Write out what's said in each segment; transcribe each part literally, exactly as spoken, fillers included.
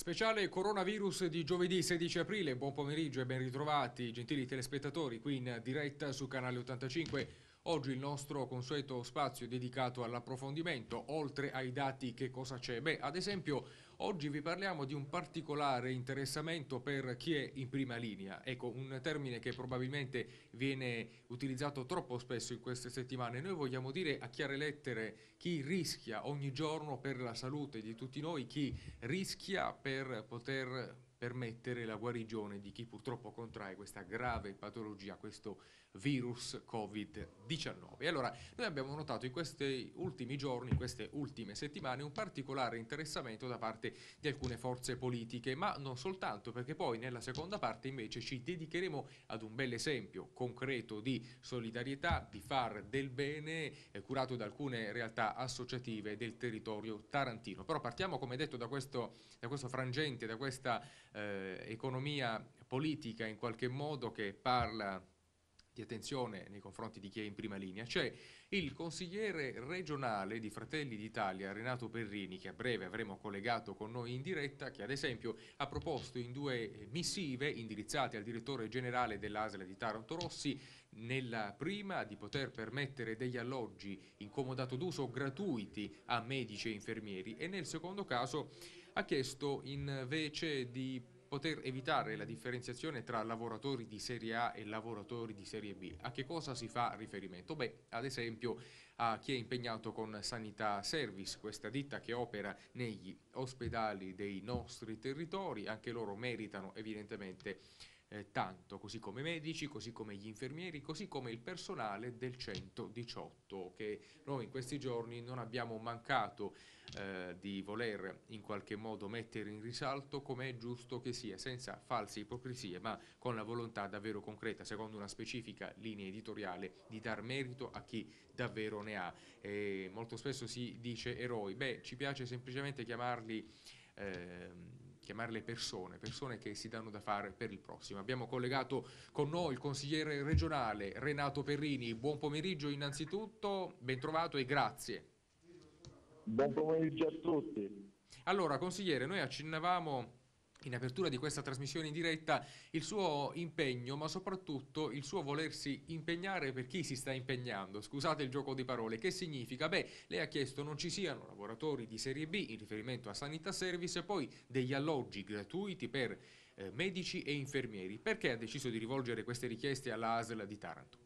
Speciale coronavirus di giovedì sedici aprile, buon pomeriggio e ben ritrovati gentili telespettatori qui in diretta su Canale ottantacinque. Oggi il nostro consueto spazio è dedicato all'approfondimento, oltre ai dati che cosa c'è? Beh, ad esempio, oggi vi parliamo di un particolare interessamento per chi è in prima linea. Ecco, un termine che probabilmente viene utilizzato troppo spesso in queste settimane. Noi vogliamo dire a chiare lettere chi rischia ogni giorno per la salute di tutti noi, chi rischia per poter permettere la guarigione di chi purtroppo contrae questa grave patologia, questo virus covid diciannove. E allora noi abbiamo notato in questi ultimi giorni, in queste ultime settimane, un particolare interessamento da parte di alcune forze politiche, ma non soltanto, perché poi nella seconda parte invece ci dedicheremo ad un bel esempio concreto di solidarietà, di far del bene, eh, curato da alcune realtà associative del territorio tarantino. Però partiamo, come detto, da questo, da questo frangente, da questa eh, economia politica in qualche modo che parla di attenzione nei confronti di chi è in prima linea. C'è il consigliere regionale di Fratelli d'Italia, Renato Perrini, che a breve avremo collegato con noi in diretta, che ad esempio ha proposto in due missive indirizzate al direttore generale dell'A S L di Taranto Rossi, nella prima di poter permettere degli alloggi in comodato d'uso gratuiti a medici e infermieri, e nel secondo caso ha chiesto invece di poter evitare la differenziazione tra lavoratori di serie A e lavoratori di serie B. A che cosa si fa riferimento? Beh, ad esempio a chi è impegnato con Sanità Service, questa ditta che opera negli ospedali dei nostri territori. Anche loro meritano evidentemente eh, tanto, così come i medici, così come gli infermieri, così come il personale del centodiciotto, che noi in questi giorni non abbiamo mancato eh, di voler in qualche modo mettere in risalto, come è giusto che sia, senza false ipocrisie, ma con la volontà davvero concreta, secondo una specifica linea editoriale, di dar merito a chi davvero ne ha. E molto spesso si dice eroi, beh, ci piace semplicemente chiamarli ehm, chiamarle persone, persone che si danno da fare per il prossimo. Abbiamo collegato con noi il consigliere regionale Renato Perrini. Buon pomeriggio innanzitutto, ben trovato e grazie. Buon pomeriggio a tutti. Allora, consigliere, noi accennavamo in apertura di questa trasmissione in diretta il suo impegno, ma soprattutto il suo volersi impegnare per chi si sta impegnando. Scusate il gioco di parole. Che significa? Beh, lei ha chiesto non ci siano lavoratori di serie B in riferimento a Sanità Service e poi degli alloggi gratuiti per eh, medici e infermieri. Perché ha deciso di rivolgere queste richieste all'A S L di Taranto?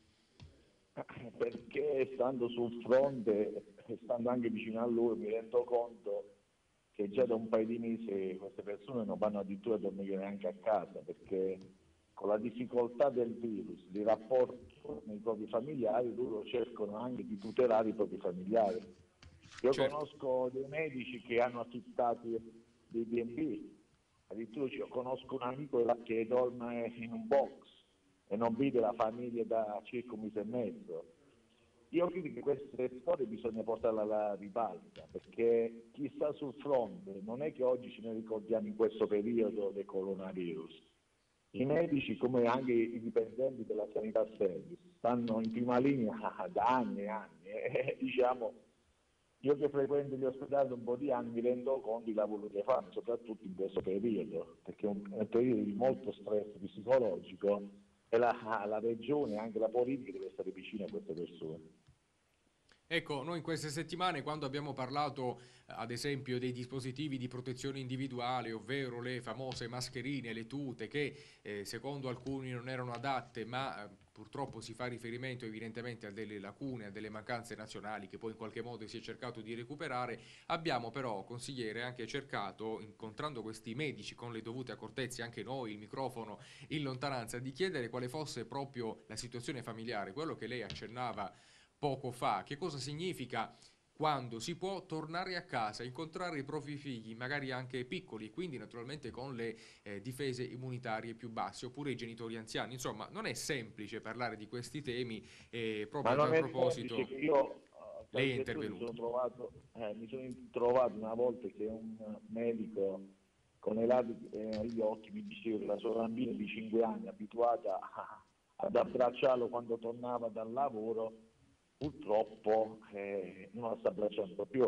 Perché stando sul fronte e stando anche vicino a loro mi rendo conto che già da un paio di mesi queste persone non vanno addirittura a dormire neanche a casa, perché con la difficoltà del virus, di rapporto con i propri familiari, loro cercano anche di tutelare i propri familiari. Io Certo. conosco dei medici che hanno affittato dei B and B, addirittura io conosco un amico che dorme in un box e non vede la famiglia da circa un mese e mezzo. Io credo che queste storie bisogna portarle alla ribalta, perché chi sta sul fronte non è che oggi ce ne ricordiamo in questo periodo del coronavirus. I medici, come anche i dipendenti della sanità service, stanno in prima linea da anni e anni. E, diciamo, io che frequento gli ospedali da un po' di anni mi rendo conto di lavoro che fanno, soprattutto in questo periodo, perché è un, è un periodo di molto stress psicologico e la, la regione e anche la politica deve stare vicina a queste persone. Ecco, noi in queste settimane, quando abbiamo parlato, eh, ad esempio, dei dispositivi di protezione individuale, ovvero le famose mascherine, le tute, che eh, secondo alcuni non erano adatte, ma eh, purtroppo si fa riferimento evidentemente a delle lacune, a delle mancanze nazionali che poi in qualche modo si è cercato di recuperare, abbiamo però, consigliere, anche cercato, incontrando questi medici con le dovute accortezze, anche noi, il microfono in lontananza, di chiedere quale fosse proprio la situazione familiare, quello che lei accennava poco fa. Che cosa significa quando si può tornare a casa, incontrare i propri figli, magari anche piccoli, quindi naturalmente con le eh, difese immunitarie più basse, oppure i genitori anziani. Insomma, non è semplice parlare di questi temi e Ma proprio a non tal è semplice, proposito che io, eh, caro lei è direttore, mi sono intervenuto. trovato, eh, mi sono trovato una volta che un medico con i lati eh, agli occhi mi diceva che la sua bambina di cinque anni, abituata a- ad abbracciarlo quando tornava dal lavoro, purtroppo eh, non la sta abbracciando più.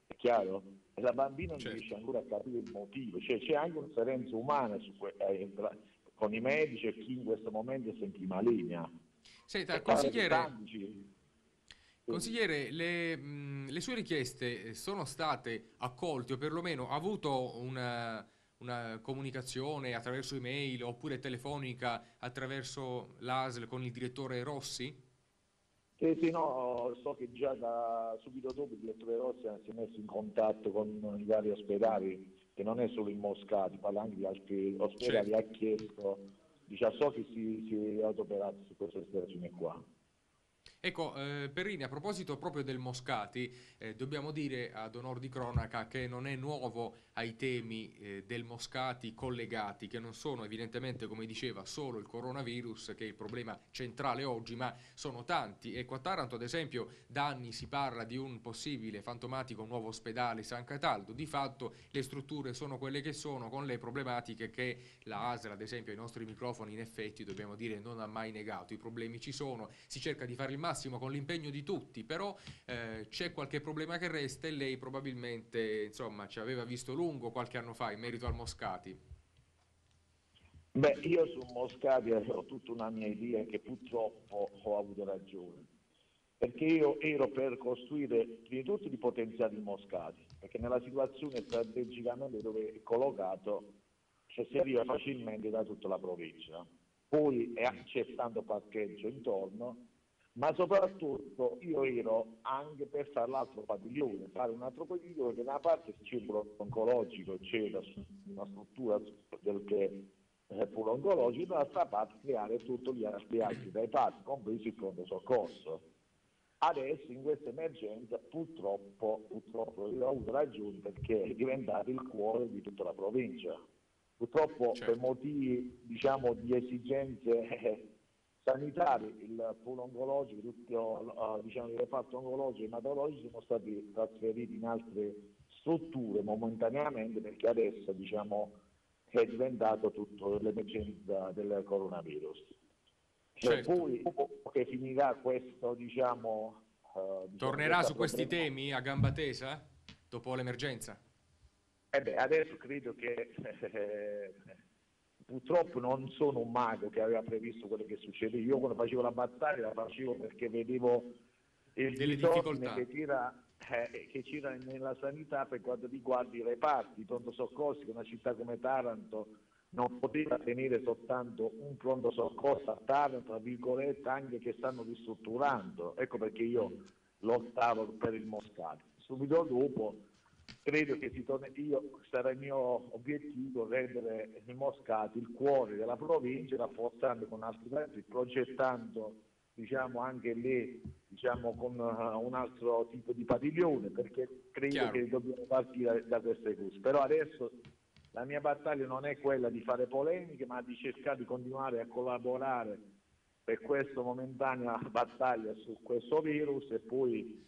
è chiaro? E la bambina non Certo. riesce ancora a capire il motivo, cioè c'è anche un'inferenza umana su que- eh, tra- con i medici e chi in questo momento è sempre in linea. Senta, E guarda che consigliere, tanti ci... sì. consigliere, le, mh, le sue richieste sono state accolte o perlomeno ha avuto una, una comunicazione attraverso email oppure telefonica attraverso l'A S L con il direttore Rossi? Sì, sì, no, so che già da subito dopo il direttore Rossi si è messo in contatto con i vari ospedali, che non è solo in Moscati, parla anche di altri ospedali, Certo. ha chiesto, diciamo, so che si, si è adoperato su questa situazione qua. Ecco, eh, Perrini, a proposito proprio del Moscati, eh, dobbiamo dire ad onor di cronaca che non è nuovo ai temi eh, del Moscati collegati, che non sono evidentemente, come diceva, solo il coronavirus, che è il problema centrale oggi, ma sono tanti. Ecco, a Taranto, ad esempio, da anni si parla di un possibile fantomatico nuovo ospedale San Cataldo. Di fatto le strutture sono quelle che sono, con le problematiche che la A S L, ad esempio, ai nostri microfoni, in effetti, dobbiamo dire, non ha mai negato. I problemi ci sono, si cerca di fare il massimo con l'impegno di tutti, però eh, c'è qualche problema che resta e lei probabilmente, insomma, ci aveva visto lungo qualche anno fa in merito al Moscati. Beh, io su Moscati ho tutta una mia idea che purtroppo ho avuto ragione, perché io ero per costruire prima di tutto di potenziare il Moscati, perché nella situazione strategicamente dove è collocato cioè, si arriva facilmente da tutta la provincia, poi è- c'è tanto parcheggio intorno, ma soprattutto io ero anche per fare l'altro padiglione, fare un altro padiglione che da una parte c'è il polo oncologico, c'è la- una struttura del che è polo oncologico, dall'altra parte creare tutti gli altri, altri reparti, compreso il pronto soccorso. Adesso in questa emergenza purtroppo, purtroppo io ho avuto ragione perché è diventato il cuore di tutta la provincia. Purtroppo per Certo, motivi diciamo, di esigenze eh, sanitarie il polo oncologico, tutti uh, diciamo, il reparto oncologico e ematologico sono stati trasferiti in altre strutture momentaneamente perché adesso diciamo, è diventato tutto l'emergenza del coronavirus. E certo. poi che finirà questo, diciamo, eh, diciamo, Tornerà questa su questi problema. temi a gamba tesa dopo l'emergenza? Eh beh, adesso credo che eh, purtroppo non sono un mago che aveva previsto quello che succede. Io quando facevo la battaglia la facevo perché vedevo il Delle disordine che difficoltà? c'era, eh, che c'era nella sanità per quanto riguarda i reparti, i pronto soccorsi, che una città come Taranto non poteva tenere soltanto un pronto soccorso a Taranto, tra virgolette, anche che stanno ristrutturando. Ecco perché io lottavo per il Moscato. Subito dopo credo che si torni, io sarà il mio obiettivo rendere il Moscato il cuore della provincia, rafforzando con altri paesi, progettando diciamo anche lì diciamo con uh, un altro tipo di padiglione, perché credo Chiaro. che dobbiamo partire da queste cose. Però adesso la mia battaglia non è quella di fare polemiche, ma di cercare di continuare a collaborare per questa momentanea battaglia su questo virus e poi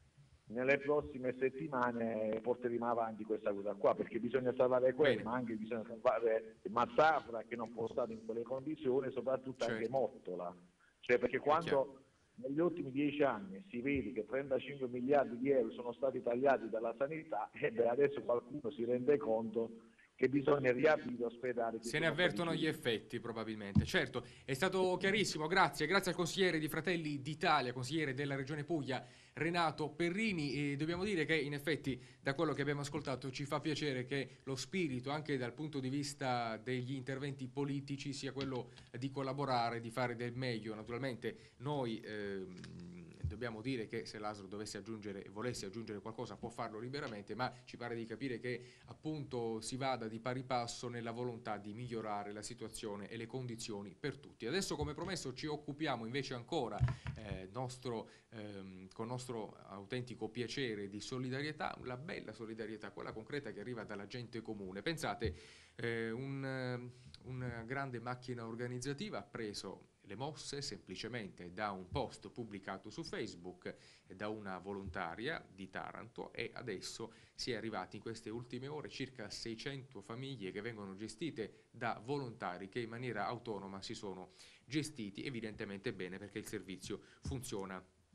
nelle prossime settimane porteremo avanti questa cosa qua, perché bisogna salvare quello, Bene, ma anche bisogna salvare Mazzafra che non può stare in quelle condizioni, e soprattutto anche certo, Mottola. Cioè, perché è chiaro. quando negli ultimi dieci anni si vede che trentacinque miliardi di euro sono stati tagliati dalla sanità, e beh, adesso qualcuno si rende conto che bisogna riaprire ospedali che Se ne sono stati avvertono gli chiusi. effetti, probabilmente. Certo, è stato chiarissimo, grazie. Grazie al consigliere di Fratelli d'Italia, consigliere della Regione Puglia, Renato Perrini. E dobbiamo dire che, in effetti, da quello che abbiamo ascoltato, ci fa piacere che lo spirito, anche dal punto di vista degli interventi politici, sia quello di collaborare, di fare del meglio. Naturalmente, noi ehm, dobbiamo dire che se l'A S L dovesse aggiungere, volesse aggiungere qualcosa, può farlo liberamente, ma ci pare di capire che appunto si vada di pari passo nella volontà di migliorare la situazione e le condizioni per tutti. Adesso, come promesso, ci occupiamo invece ancora eh, nostro, ehm, con nostro autentico piacere di solidarietà, la bella solidarietà, quella concreta che arriva dalla gente comune. Pensate, eh, un, eh, una grande macchina organizzativa ha preso le mosse semplicemente da un post pubblicato su Facebook da una volontaria di Taranto e adesso si è arrivati in queste ultime ore circa seicento famiglie che vengono gestite da volontari che in maniera autonoma si sono gestiti evidentemente bene perché il servizio funziona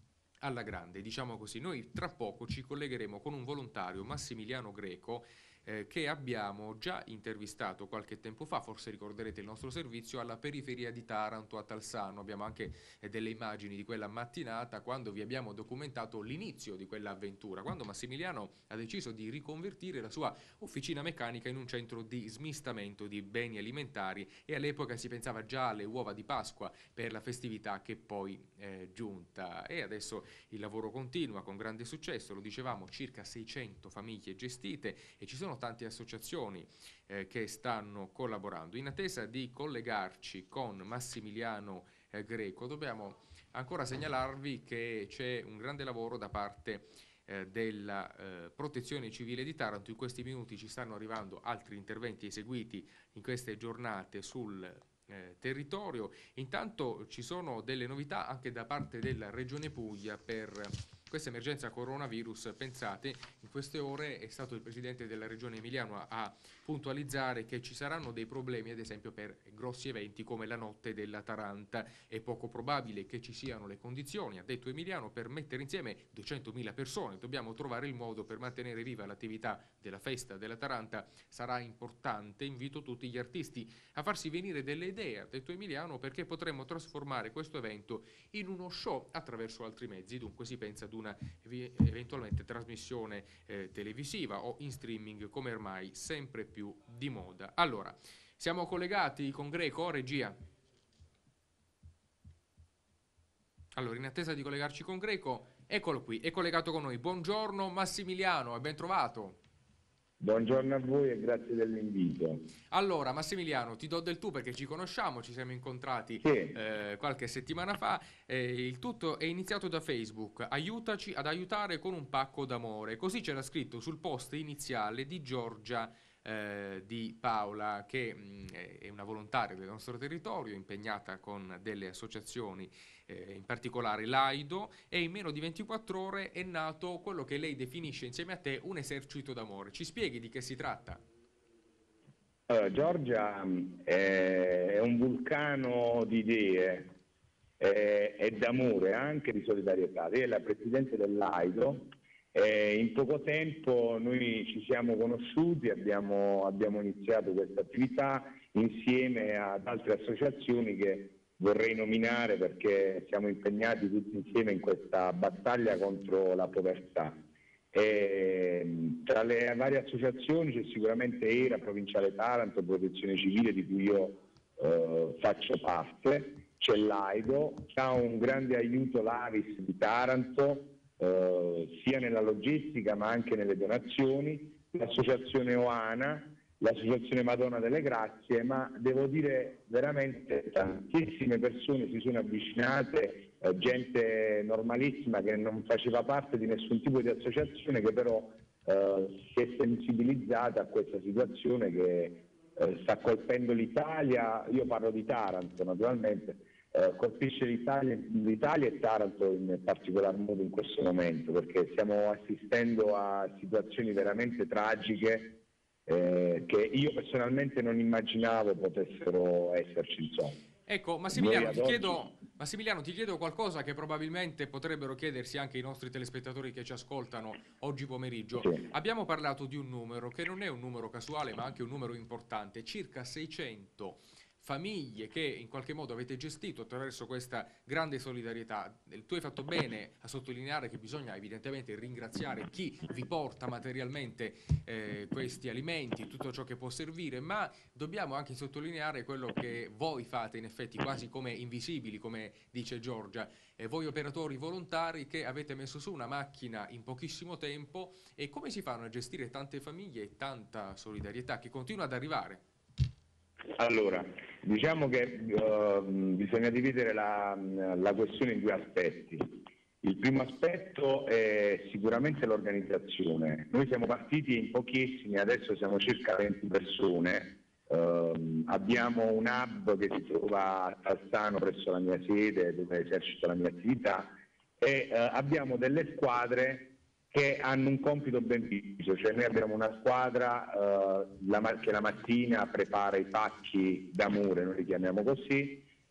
alla grande, diciamo così. Noi tra poco ci collegheremo con un volontario, Massimiliano Greco, eh, che abbiamo già intervistato qualche tempo fa. Forse ricorderete il nostro servizio alla periferia di Taranto, a Talsano. Abbiamo anche eh, delle immagini di quella mattinata, quando vi abbiamo documentato l'inizio di quell'avventura, quando Massimiliano ha deciso di riconvertire la sua officina meccanica in un centro di smistamento di beni alimentari, e all'epoca si pensava già alle uova di Pasqua per la festività che poi è giunta, e adesso il lavoro continua con grande successo. Lo dicevamo, circa seicento famiglie gestite, e ci sono tante associazioni eh, che stanno collaborando. In attesa di collegarci con Massimiliano eh, Greco, dobbiamo ancora segnalarvi che c'è un grande lavoro da parte eh, della eh, Protezione Civile di Taranto. In questi minuti ci stanno arrivando altri interventi eseguiti in queste giornate sul eh, territorio. Intanto ci sono delle novità anche da parte della Regione Puglia per questa emergenza coronavirus. Pensate, in queste ore è stato il presidente della regione Emiliano a puntualizzare che ci saranno dei problemi, ad esempio per grossi eventi come la notte della Taranta. È poco probabile che ci siano le condizioni, ha detto Emiliano, per mettere insieme duecentomila persone. Dobbiamo trovare il modo per mantenere viva l'attività della festa della Taranta. Sarà importante, invito tutti gli artisti a farsi venire delle idee, ha detto Emiliano, perché potremmo trasformare questo evento in uno show attraverso altri mezzi. Dunque si pensa ad una eventualmente trasmissione eh, televisiva o in streaming, come ormai sempre più di moda. Allora, siamo collegati con Greco, regia? Allora, in attesa di collegarci con Greco, eccolo qui, è collegato con noi. Buongiorno Massimiliano e ben trovato. Buongiorno a voi e grazie dell'invito. Allora Massimiliano, ti do del tu perché ci conosciamo, ci siamo incontrati sì. eh, qualche settimana fa. Eh, il tutto è iniziato da Facebook. Aiutaci ad aiutare con un pacco d'amore. Così c'era scritto sul post iniziale di Giorgia eh, di Paola, che mh, è una volontaria del nostro territorio, impegnata con delle associazioni, eh, in particolare l'Aido, e in meno di ventiquattro ore è nato quello che lei definisce insieme a te un esercito d'amore. Ci spieghi di che si tratta? Allora, Giorgia è un vulcano di idee e eh, d'amore, anche di solidarietà. Lei è la presidente dell'Aido. Eh, in poco tempo noi ci siamo conosciuti, abbiamo, abbiamo iniziato questa attività insieme ad altre associazioni che vorrei nominare perché siamo impegnati tutti insieme in questa battaglia contro la povertà. E, tra le varie associazioni c'è sicuramente E R A, Provinciale Taranto, Protezione Civile, di cui io eh, faccio parte, c'è l'Aido, c'ha un grande aiuto l'Avis di Taranto, eh, sia nella logistica ma anche nelle donazioni, l'associazione Oana, l'associazione Madonna delle Grazie, ma devo dire veramente tantissime persone si sono avvicinate, eh, gente normalissima che non faceva parte di nessun tipo di associazione, che però eh, si è sensibilizzata a questa situazione che eh, sta colpendo l'Italia. Io parlo di Taranto naturalmente, eh, colpisce l'Italia, l'Italia e Taranto in particolar modo in questo momento, perché stiamo assistendo a situazioni veramente tragiche Eh, che io personalmente non immaginavo potessero esserci, insomma. Ecco, Massimiliano ti, chiedo, Massimiliano, ti chiedo qualcosa che probabilmente potrebbero chiedersi anche i nostri telespettatori che ci ascoltano oggi pomeriggio. Sì. Abbiamo parlato di un numero che non è un numero casuale, ma anche un numero importante, circa seicento famiglie che in qualche modo avete gestito attraverso questa grande solidarietà. Tu hai fatto bene a sottolineare che bisogna evidentemente ringraziare chi vi porta materialmente eh, questi alimenti, tutto ciò che può servire, ma dobbiamo anche sottolineare quello che voi fate in effetti quasi come invisibili, come dice Giorgia, e voi operatori volontari che avete messo su una macchina in pochissimo tempo. E come si fanno a gestire tante famiglie e tanta solidarietà che continua ad arrivare? Allora, diciamo che uh, bisogna dividere la, la questione in due aspetti. Il primo aspetto è sicuramente l'organizzazione. Noi siamo partiti in pochissimi, adesso siamo circa venti persone. Uh, abbiamo un hub che si trova a Talsano presso la mia sede, dove esercito la mia attività, e uh, abbiamo delle squadre che hanno un compito ben preciso, cioè noi abbiamo una squadra uh, la, che la mattina prepara i pacchi d'amore, noi li chiamiamo così,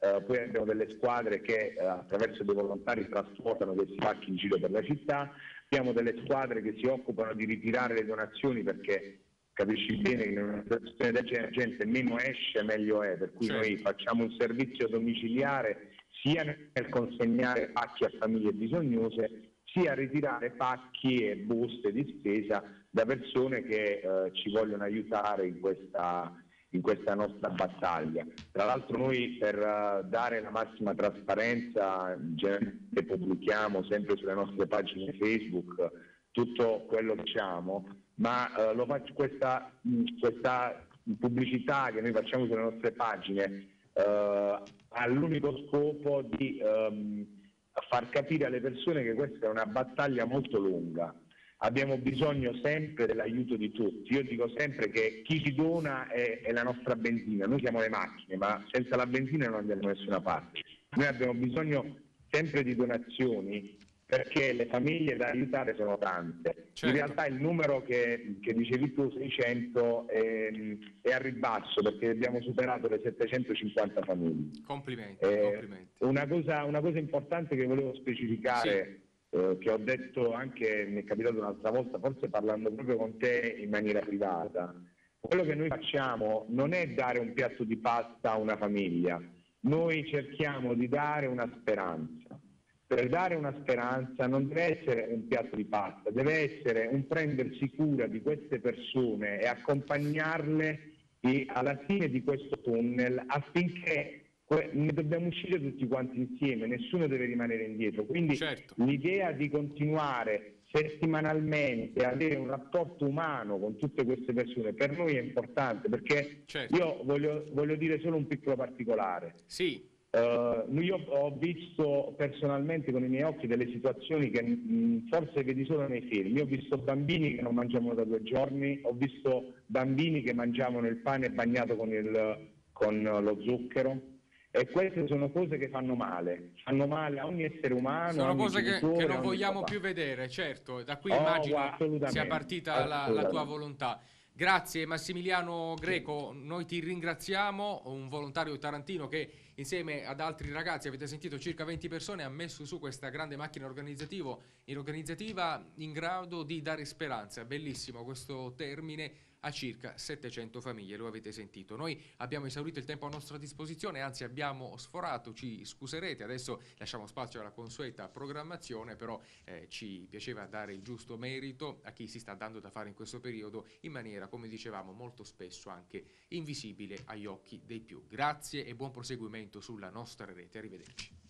Uh, poi abbiamo delle squadre che uh, attraverso dei volontari trasportano questi pacchi in giro per la città, abbiamo delle squadre che si occupano di ritirare le donazioni, perché capisci bene che in una situazione del genere gente meno esce meglio è, per cui certo. Noi facciamo un servizio domiciliare sia nel consegnare pacchi a famiglie bisognose, sia ritirare pacchi e buste di spesa da persone che uh, ci vogliono aiutare in questa in questa nostra battaglia. Tra l'altro noi per uh, dare la massima trasparenza generalmente pubblichiamo sempre sulle nostre pagine Facebook tutto quello che facciamo, ma uh, lo faccio, questa, mh, questa pubblicità che noi facciamo sulle nostre pagine uh, ha l'unico scopo di um, far capire alle persone che questa è una battaglia molto lunga. Abbiamo bisogno sempre dell'aiuto di tutti. Io dico sempre che chi ci dona è, è la nostra benzina, noi siamo le macchine, ma senza la benzina non andiamo da nessuna parte. Noi abbiamo bisogno sempre di donazioni perché le famiglie da aiutare sono tante. Certo. In realtà il numero che, che dicevi tu, seicento, è, è a ribasso perché abbiamo superato le settecentocinquanta famiglie. Complimenti, eh, complimenti. Una cosa, una cosa importante che volevo specificare, sì. Eh, che ho detto anche, mi è capitato un'altra volta, forse parlando proprio con te in maniera privata, quello che noi facciamo non è dare un piatto di pasta a una famiglia, noi cerchiamo di dare una speranza. Per dare una speranza non deve essere un piatto di pasta, deve essere un prendersi cura di queste persone e accompagnarle e alla fine di questo tunnel affinché ne dobbiamo uscire tutti quanti insieme, nessuno deve rimanere indietro. Quindi certo. L'idea di continuare settimanalmente a avere un rapporto umano con tutte queste persone per noi è importante, perché certo. Io voglio, voglio dire solo un piccolo particolare. Sì. Uh, io ho visto personalmente con i miei occhi delle situazioni che mh, forse vedi solo nei film. Io ho visto bambini che non mangiavano da due giorni, ho visto bambini che mangiavano il pane bagnato con, il, con lo zucchero. E queste sono cose che fanno male, fanno male a ogni essere umano. Sono ogni cose che, che non vogliamo papà. più vedere, certo. Da qui oh, immagino sia partita la, la tua volontà. Grazie Massimiliano Greco, noi ti ringraziamo, un volontario tarantino che insieme ad altri ragazzi, avete sentito circa venti persone, ha messo su questa grande macchina organizzativo, in organizzativa in grado di dare speranza. Bellissimo questo termine, a circa settecento famiglie, lo avete sentito. Noi abbiamo esaurito il tempo a nostra disposizione, anzi abbiamo sforato, ci scuserete, adesso lasciamo spazio alla consueta programmazione, però eh, ci piaceva dare il giusto merito a chi si sta dando da fare in questo periodo in maniera, come dicevamo, molto spesso anche invisibile agli occhi dei più. Grazie e buon proseguimento sulla nostra rete, arrivederci.